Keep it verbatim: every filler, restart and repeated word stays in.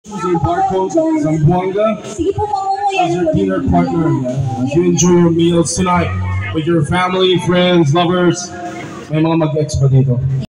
Choose a barcode zamboanga Sige po, mamumuyan as your po dinner ninyo. partner. Yeah. As you enjoy your meals tonight with your family, friends, lovers, may mga mag-ex pa dito.